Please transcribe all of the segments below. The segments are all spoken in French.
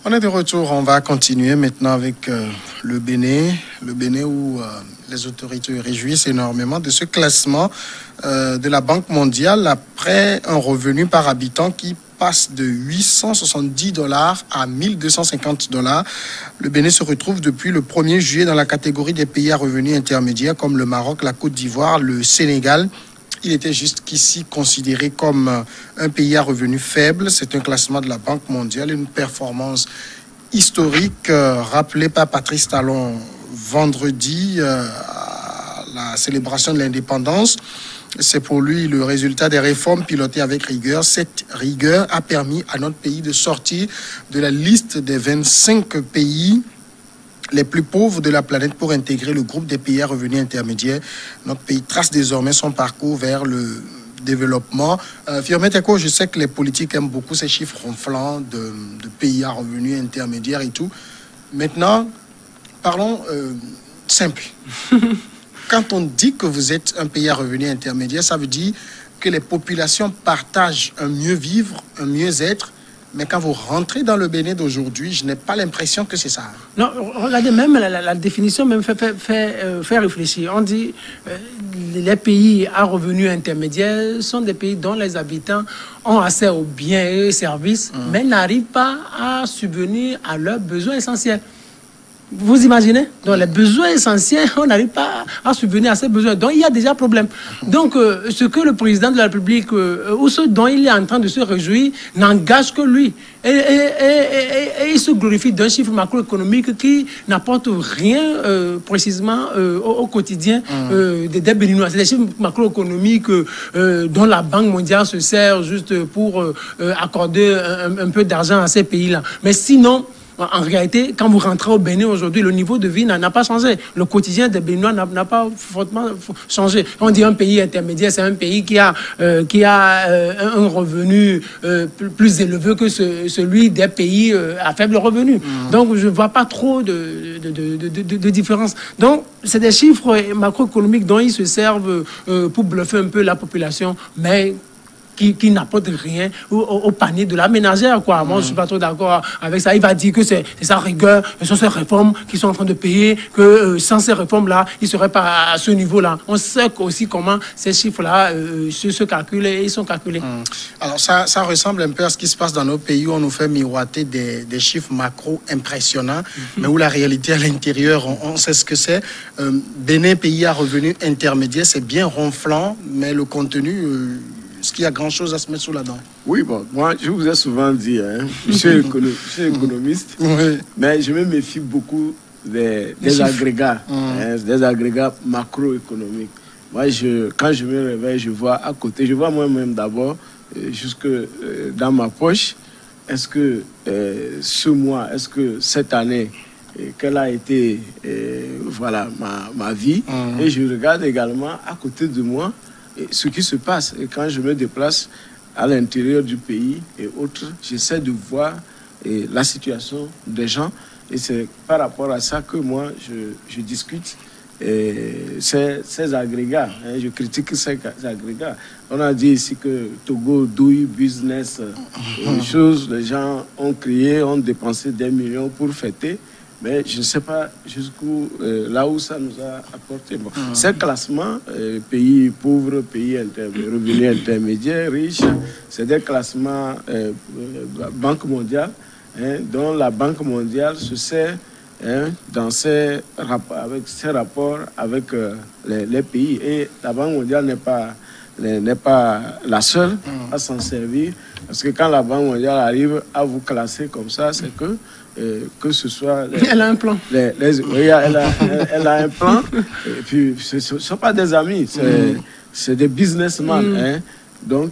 On est de retour, on va continuer maintenant avec le Bénin. Le Bénin où les autorités réjouissent énormément de ce classement de la Banque mondiale après un revenu par habitant qui passe de 870 $ à 1250 $. Le Bénin se retrouve depuis le 1er juillet dans la catégorie des pays à revenus intermédiaires comme le Maroc, la Côte d'Ivoire, le Sénégal. Il était jusqu'ici considéré comme un pays à revenus faibles. C'est un classement de la Banque mondiale, une performance historique rappelée par Patrice Talon vendredi à la célébration de l'indépendance. C'est pour lui le résultat des réformes pilotées avec rigueur. Cette rigueur a permis à notre pays de sortir de la liste des 25 pays les plus pauvres de la planète pour intégrer le groupe des pays à revenus intermédiaires. Notre pays trace désormais son parcours vers le développement. Firmin Teko, je sais que les politiques aiment beaucoup ces chiffres ronflants de pays à revenus intermédiaires et tout. Maintenant, parlons simple. Quand on dit que vous êtes un pays à revenus intermédiaires, ça veut dire que les populations partagent un mieux vivre, un mieux être. Mais quand vous rentrez dans le Bénin d'aujourd'hui, je n'ai pas l'impression que c'est ça. Non, regardez, même la définition même fait réfléchir. On dit les pays à revenus intermédiaires sont des pays dont les habitants ont accès aux biens et services, mais n'arrivent pas à subvenir à leurs besoins essentiels. Vous imaginez? Donc, les besoins essentiels, on n'arrive pas à subvenir à ces besoins. Donc, il y a déjà problème. Donc, ce que le président de la République, ou ce dont il est en train de se réjouir, n'engage que lui. Et il se glorifie d'un chiffre macroéconomique qui n'apporte rien précisément au quotidien des Béninois. C'est des chiffres macroéconomiques dont la Banque mondiale se sert juste pour accorder un peu d'argent à ces pays-là. Mais sinon, en réalité, quand vous rentrez au Bénin aujourd'hui, le niveau de vie n'a pas changé. Le quotidien des Béninois n'a pas fortement changé. On dit un pays intermédiaire, c'est un pays qui a un revenu plus élevé que celui des pays à faible revenu. Donc, je ne vois pas trop de différence. Donc, c'est des chiffres macroéconomiques dont ils se servent pour bluffer un peu la population, mais qui n'apporte rien au panier de la ménagère, quoi. Moi, je suis pas trop d'accord avec ça. Il va dire que c'est sa rigueur, ce sont ces réformes qui sont en train de payer, que sans ces réformes-là, il ne serait pas à ce niveau-là. On sait aussi comment ces chiffres-là se calculent et ils sont calculés. Alors, ça ressemble un peu à ce qui se passe dans nos pays où on nous fait miroiter des chiffres macro impressionnants, mais où la réalité à l'intérieur, on sait ce que c'est. Bénin, pays à revenus intermédiaires, c'est bien ronflant, mais le contenu... Est-ce qu'il y a grand-chose à se mettre sous la dent? Oui, bon, moi, je vous ai souvent dit, je suis économiste, mais je me méfie beaucoup des agrégats, des agrégats macroéconomiques. Moi, quand je me réveille, je vois à côté, je vois moi-même d'abord, jusque dans ma poche, est-ce que ce mois, est-ce que cette année, quelle a été voilà, ma vie, et je regarde également à côté de moi, ce qui se passe. Et quand je me déplace à l'intérieur du pays et autres, j'essaie de voir la situation des gens. Et c'est par rapport à ça que moi, je discute ces agrégats. Je critique ces agrégats. On a dit ici que Togo, douille, business, les gens ont crié, ont dépensé des millions pour fêter. Mais je ne sais pas jusqu'où, là où ça nous a apporté. Bon. Ces classements, pays pauvres, pays revenus intermédiaires, riches, c'est des classements Banque mondiale, dont la Banque mondiale se sert dans ses rapports avec les pays. Et la Banque mondiale n'est pas la seule à s'en servir. Parce que quand la Banque mondiale arrive à vous classer comme ça, c'est que ce soit... Elle a un plan. Oui, elle a un plan. Et puis, ce ne sont pas des amis, c'est des businessmen. Donc,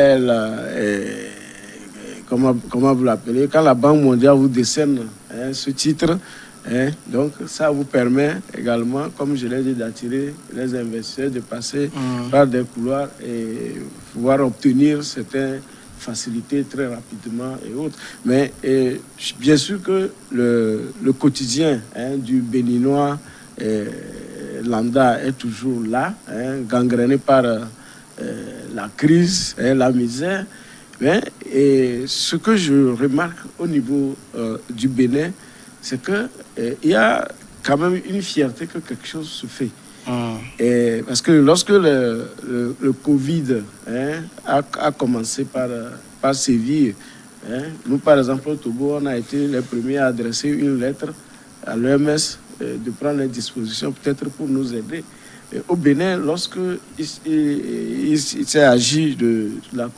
comment vous l'appelez? Quand la Banque mondiale vous décerne ce titre, donc ça vous permet également, comme je l'ai dit, d'attirer les investisseurs, de passer par des couloirs et pouvoir obtenir certaines faciliter très rapidement et autres. Mais bien sûr que le quotidien du Béninois lambda est toujours là, gangréné par la crise, la misère. Mais, et ce que je remarque au niveau du Bénin, c'est qu'il y a quand même une fierté que quelque chose se fait. Et parce que lorsque le Covid a commencé par sévir, nous, par exemple, au Togo, on a été les premiers à adresser une lettre à l'OMS de prendre les dispositions peut-être pour nous aider. Et au Bénin, lorsque il s'est agi de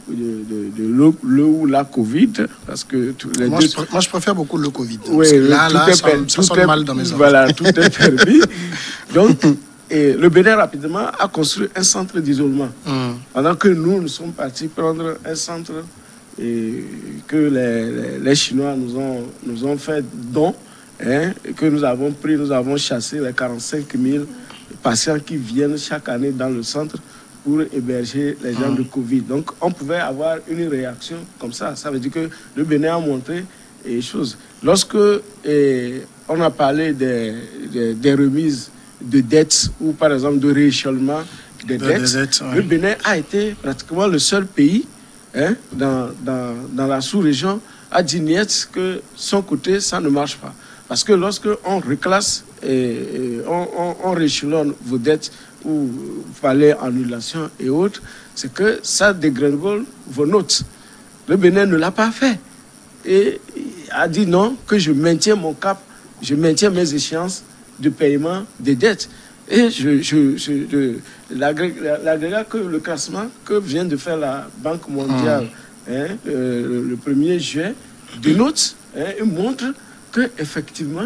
la Covid, parce que moi, je préfère beaucoup le Covid. Oui, ça sonne mal dans mes oreilles. Voilà, tout est permis. Donc, et le Bénin rapidement a construit un centre d'isolement. Pendant que nous sommes partis prendre un centre et que les Chinois nous ont fait don, que nous avons chassé les 45 000 patients qui viennent chaque année dans le centre pour héberger les gens de Covid. Donc, on pouvait avoir une réaction comme ça. Ça veut dire que le Bénin a montré les choses. Lorsque on a parlé des remises de dettes ou, par exemple, de rééchelonnement des dettes, le Bénin a été pratiquement le seul pays dans la sous-région à dire net que son côté, ça ne marche pas. Parce que lorsque on reclasse et on rééchelonne vos dettes ou vous parlez annulation et autres, c'est que ça dégringole vos notes. Le Bénin ne l'a pas fait. Et a dit non, que je maintiens mon cap, je maintiens mes échéances de paiement des dettes. Et l'agrégat que le classement que vient de faire la Banque mondiale le 1er juin dénote et montre qu'effectivement,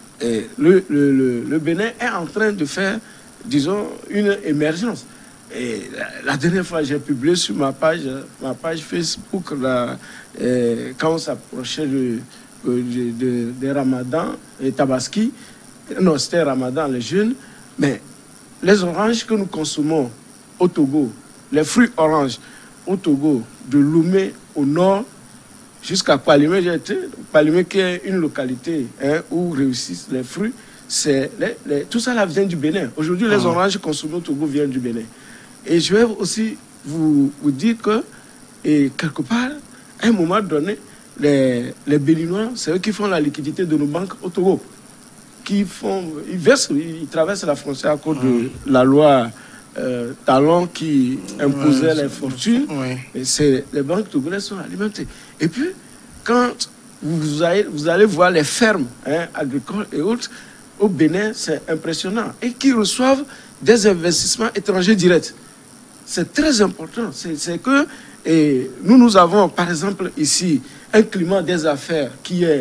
le Bénin est en train de faire, disons, une émergence. Et la dernière fois, j'ai publié sur ma page Facebook, quand on s'approchait de Ramadan et Tabaski, non, c'était Ramadan, les jeunes, mais les oranges que nous consommons au Togo, les fruits oranges au Togo, de Lomé au nord, jusqu'à Palimé, j'ai été. Palimé qui est une localité où réussissent les fruits. Tout ça là vient du Bénin. Aujourd'hui, les oranges consommées au Togo viennent du Bénin. Et je vais aussi vous dire que, quelque part, à un moment donné, les Béninois, c'est eux qui font la liquidité de nos banques au Togo. Ils traversent la frontière à cause de la loi Talon qui imposait les fortunes. Et les banques togolaises sont alimentées. Et puis, quand vous allez voir les fermes agricoles et autres, au Bénin, c'est impressionnant. Et qui reçoivent des investissements étrangers directs. C'est très important. C'est que nous avons, par exemple, ici, un climat des affaires qui est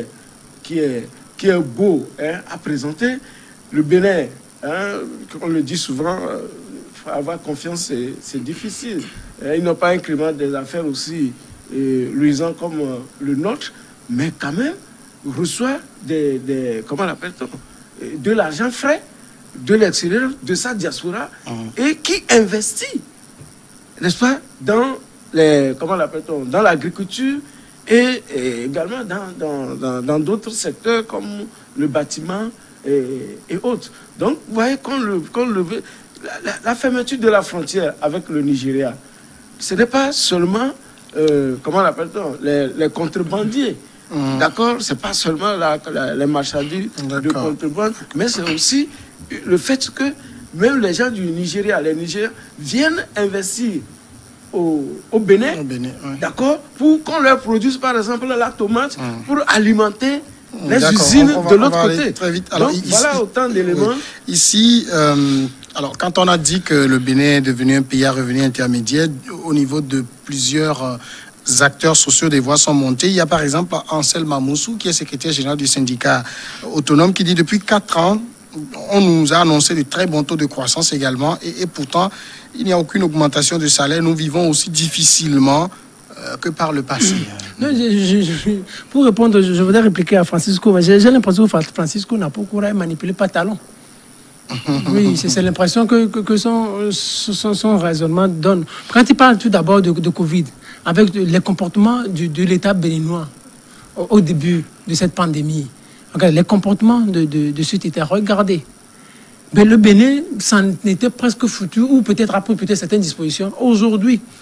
beau à présenter. Le Bénin, on le dit souvent, avoir confiance, c'est difficile. Ils n'ont pas un climat des affaires aussi luisant comme le nôtre, mais quand même, reçoit comment l'appelle-t-on, de l'argent frais de l'extérieur, de sa diaspora, et qui investit, n'est-ce pas, dans dans l'agriculture et également dans d'autres secteurs comme le bâtiment et autres. Donc, vous voyez, la fermeture de la frontière avec le Nigeria, ce n'est pas seulement, comment l'appelle-t-on, les contrebandiers. D'accord, c'est pas seulement les marchandises de contrebande, mais c'est aussi le fait que même les gens du Nigeria, les Nigériens, viennent investir au Bénin, d'accord, pour qu'on leur produise par exemple la tomate pour alimenter les usines de l'autre côté. Très vite. Alors, donc, voilà autant d'éléments. Ici, alors quand on a dit que le Bénin est devenu un pays à revenu intermédiaire, au niveau de plusieurs acteurs sociaux, des voix sont montées. Il y a par exemple Ansel Mamoussou, qui est secrétaire général du syndicat autonome, qui dit depuis 4 ans, on nous a annoncé de très bons taux de croissance également, et pourtant, il n'y a aucune augmentation de salaire. Nous vivons aussi difficilement que par le passé. Non, pour répondre, je voudrais répliquer à Francisco. J'ai l'impression que Francisco n'a pas couru manipuler pas Talon. Oui, c'est l'impression que son raisonnement donne. Quand il parle tout d'abord de Covid, avec les comportements de l'État béninois au début de cette pandémie, les comportements de cet État, regardez. Mais le Bénin s'en était presque foutu, ou peut-être après certaines dispositions. Aujourd'hui,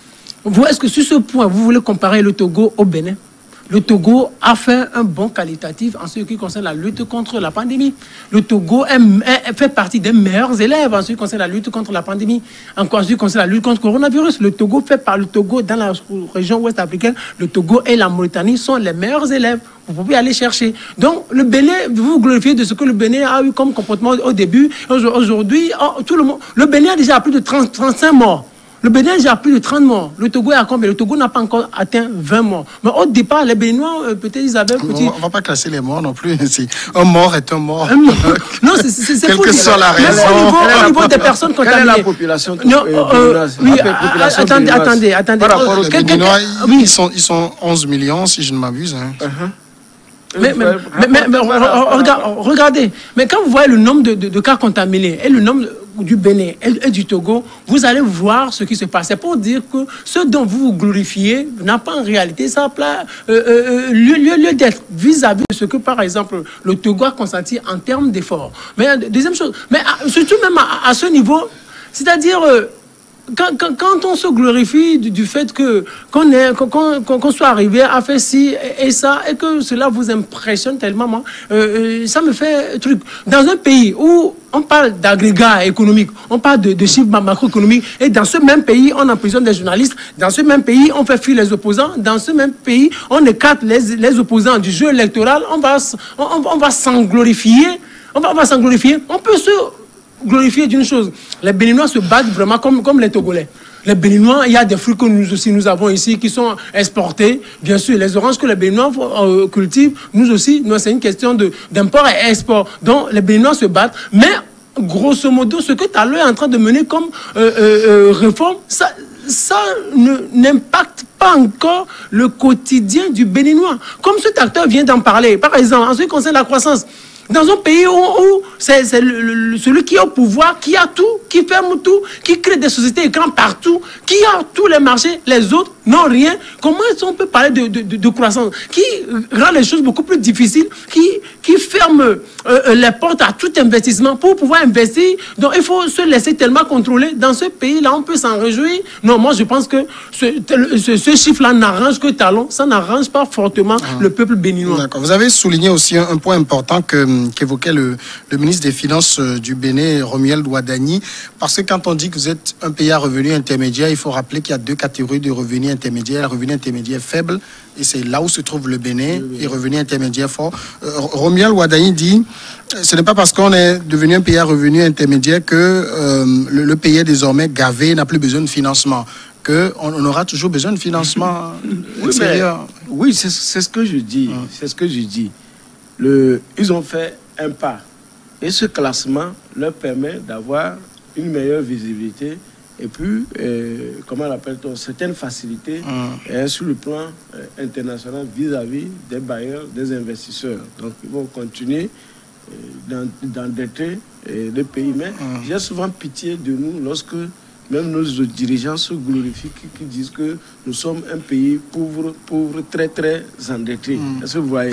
est-ce que sur ce point, vous voulez comparer le Togo au Bénin? Le Togo a fait un bon qualitatif en ce qui concerne la lutte contre la pandémie. Le Togo fait partie des meilleurs élèves en ce qui concerne la lutte contre la pandémie. En ce qui concerne la lutte contre le coronavirus, le Togo dans la région ouest africaine, le Togo et la Mauritanie sont les meilleurs élèves. Vous pouvez aller chercher. Donc, le Bénin, vous vous glorifiez de ce que le Bénin a eu comme comportement au début. Aujourd'hui, tout le monde, le Bénin a déjà plus de 35 morts. Le Bénin a déjà plus de 30 morts. Le Togo est à combien? Le Togo n'a pas encore atteint 20 morts. Mais au départ, les Béninois, peut-être, ils avaient petit... On ne va pas classer les morts non plus. Un mort est un mort. Non, c'est quelle que soit la raison. Au niveau des personnes contaminées. Quelle est la population attendez. Par rapport aux Béninois, ils sont 11 millions, si je ne m'abuse. Mais regardez, mais quand vous voyez le nombre de cas contaminés et le nombre du Bénin et du Togo, vous allez voir ce qui se passe. C'est pour dire que ce dont vous vous glorifiez n'a pas en réalité ça lieu d'être vis-à-vis de ce que, par exemple, le Togo a consenti en termes d'efforts. Mais deuxième chose, mais surtout même à ce niveau, c'est-à-dire... Quand on se glorifie du fait qu'on soit arrivé à faire ci et ça, et que cela vous impressionne tellement, ça me fait truc. Dans un pays où on parle d'agrégats économiques, on parle de chiffres macroéconomiques, et dans ce même pays, on emprisonne des journalistes, dans ce même pays, on fait fuir les opposants, dans ce même pays, on écarte les opposants du jeu électoral, on va s'en glorifier, on peut se glorifier d'une chose. Les Béninois se battent vraiment comme les Togolais. Les Béninois, il y a des fruits que nous avons ici qui sont exportés. Bien sûr, les oranges que les Béninois cultivent, nous aussi, c'est une question d'import et export. Donc, les Béninois se battent. Mais, grosso modo, ce que Talon est en train de mener comme réforme, ça n'impacte pas encore le quotidien du Béninois. Comme cet acteur vient d'en parler. Par exemple, en ce qui concerne la croissance, dans un pays où c'est celui qui est au pouvoir, qui a tout, qui ferme tout, qui crée des sociétés écrans partout, qui a tous les marchés, les autres n'ont rien. Comment est-ce qu'on peut parler de croissance? Qui rend les choses beaucoup plus difficiles, qui ferme les portes à tout investissement pour pouvoir investir. Donc il faut se laisser tellement contrôler. Dans ce pays-là, on peut s'en réjouir. Non, moi je pense que ce chiffre-là n'arrange que Talon, ça n'arrange pas fortement le peuple béninois. D'accord. Vous avez souligné aussi un point important qu'évoquait le ministre des Finances du Bénin, Romuald Ouadani, parce que quand on dit que vous êtes un pays à revenu intermédiaire, il faut rappeler qu'il y a deux catégories de revenus intermédiaires, revenu intermédiaire faible, et c'est là où se trouve le Bénin, et revenu intermédiaire fort. Romuald Ouadani dit, ce n'est pas parce qu'on est devenu un pays à revenu intermédiaire que le pays est désormais gavé, n'a plus besoin de financement, qu'on aura toujours besoin de financement extérieur. Oui, c'est ce que je dis, c'est ce que je dis. Ils ont fait un pas. Et ce classement leur permet d'avoir une meilleure visibilité et puis, comment l'appelle-t-on, certaines facilités sur le plan international vis-à-vis des bailleurs, des investisseurs. Donc, ils vont continuer d'endetter les pays. Mais j'ai souvent pitié de nous lorsque même nos dirigeants se glorifient, qui disent que nous sommes un pays pauvre, très, très endetté. Est-ce que vous voyez?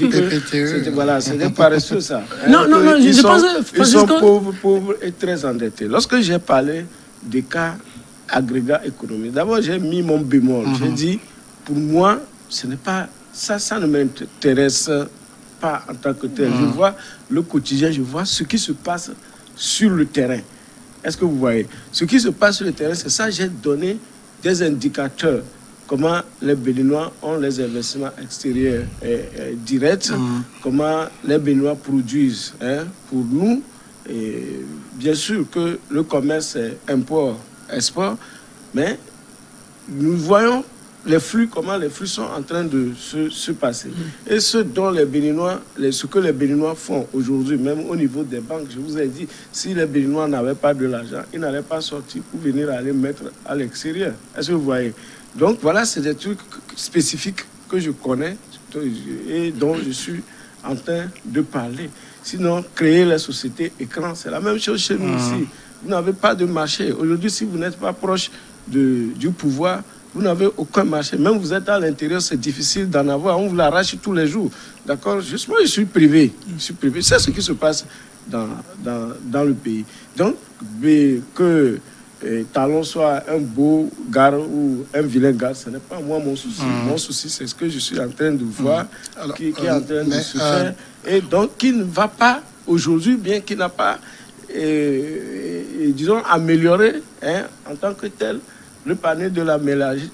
C'est des paresseux, ça. Non, je pense ils sont pauvres et très endettés. Lorsque j'ai parlé des cas agrégats économiques, d'abord, j'ai mis mon bémol. J'ai dit, pour moi, ce n'est pas... Ça ne m'intéresse pas en tant que tel. Je vois le quotidien, je vois ce qui se passe sur le terrain. Est-ce que vous voyez? Ce qui se passe sur le terrain, c'est ça, j'ai donné des indicateurs. Comment les Béninois ont les investissements extérieurs directs, comment les Béninois produisent pour nous. Et bien sûr que le commerce est import-export, mais nous voyons les flux, comment les flux sont en train de se passer. Et ce dont les Béninois, ce que les Béninois font aujourd'hui, même au niveau des banques, je vous ai dit, si les Béninois n'avaient pas de l'argent, ils n'allaient pas sortir pour venir aller mettre à l'extérieur. Est-ce que vous voyez? Donc voilà, c'est des trucs spécifiques que je connais et dont je suis en train de parler. Sinon, créer les sociétés écrans, c'est la même chose chez nous ici. Vous n'avez pas de marché. Aujourd'hui, si vous n'êtes pas proche du pouvoir, vous n'avez aucun marché. Même vous êtes à l'intérieur, c'est difficile d'en avoir. On vous l'arrache tous les jours. D'accord? Justement, je suis privé. C'est ce qui se passe dans le pays. Donc, que Talon soit un beau gars ou un vilain gars, ce n'est pas moi mon souci. Mon souci, c'est ce que je suis en train de voir, qui est en train de se faire. Et donc, qui ne va pas aujourd'hui, bien qu'il n'a pas, disons, amélioré en tant que tel le panier de la ménagère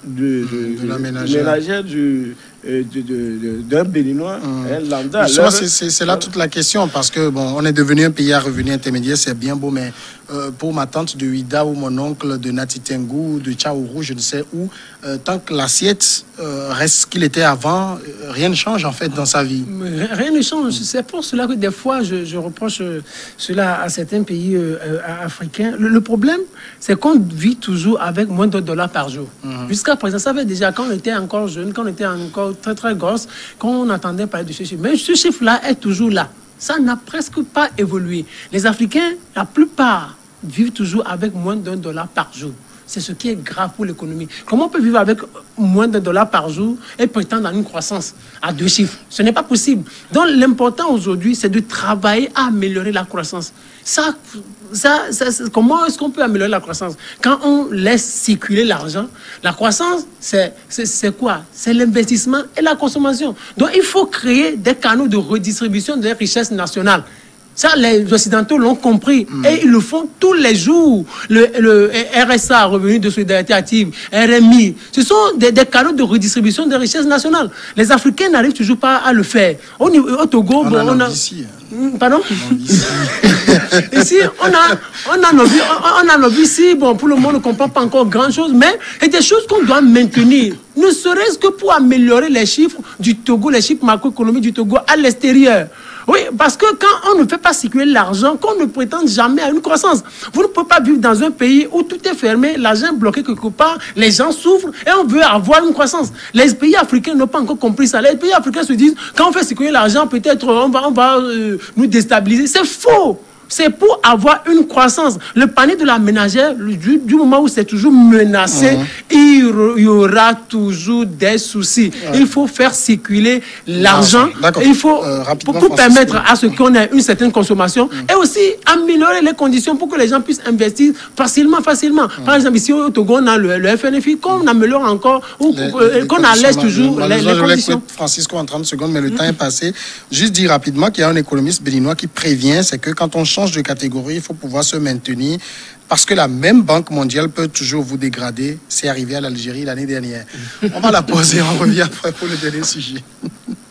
d'un Béninois, lambda. C'est là toute la question, parce que bon, on est devenu un pays à revenu intermédiaire, c'est bien beau, mais pour ma tante de Huida ou mon oncle de Natitengu, de Tchaourou, je ne sais où, tant que l'assiette reste ce qu'il était avant, rien ne change en fait dans sa vie. Rien ne change. C'est pour cela que des fois je reproche cela à certains pays africains. Le problème, c'est qu'on vit toujours avec moins de dollars par jour. Jusqu'à présent, ça fait déjà quand on était encore jeune, quand on était encore très très grosse, quand on entendait parler de ce chiffre. Mais ce chiffre-là est toujours là. Ça n'a presque pas évolué. Les Africains, la plupart, vivent toujours avec moins $1 par jour. C'est ce qui est grave pour l'économie. Comment on peut vivre avec moins $1 par jour et prétendre à une croissance à 2 chiffres? Ce n'est pas possible. Donc l'important aujourd'hui, c'est de travailler à améliorer la croissance. Comment est-ce qu'on peut améliorer la croissance? Quand on laisse circuler l'argent, la croissance, c'est quoi? C'est l'investissement et la consommation. Donc il faut créer des canaux de redistribution des richesses nationales. Ça, les Occidentaux l'ont compris et ils le font tous les jours. Le RSA, Revenu de Solidarité Active, RMI, ce sont des canaux de redistribution des richesses nationales. Les Africains n'arrivent toujours pas à le faire. Au Togo, on a ici. Pardon? Ici, on a nos vies ici. Bon, pour le monde, on ne comprend pas encore grand-chose, mais il y a des choses qu'on doit maintenir. Ne serait-ce que pour améliorer les chiffres du Togo, les chiffres macroéconomiques du Togo à l'extérieur. Oui, parce que quand on ne fait pas circuler l'argent, qu'on ne prétend jamais à une croissance, vous ne pouvez pas vivre dans un pays où tout est fermé, l'argent est bloqué quelque part, les gens souffrent et on veut avoir une croissance. Les pays africains n'ont pas encore compris ça. Les pays africains se disent, quand on fait circuler l'argent, peut-être on va nous déstabiliser. C'est faux. C'est pour avoir une croissance. Le panier de la ménagère, du moment où c'est toujours menacé, il y aura toujours des soucis. Il faut faire circuler l'argent. Il faut pour permettre à ce qu'on ait une certaine consommation et aussi améliorer les conditions pour que les gens puissent investir facilement. Par exemple, ici au Togo, on a le FNFI, qu'on améliore encore, qu'on allège toujours les conditions. Francisco, en 30 secondes, mais le temps est passé. Juste dire rapidement qu'il y a un économiste béninois qui prévient, c'est que quand on change de catégorie, il faut pouvoir se maintenir parce que la même Banque mondiale peut toujours vous dégrader. C'est arrivé à l'Algérie l'année dernière. On va la poser, on revient après pour le dernier sujet.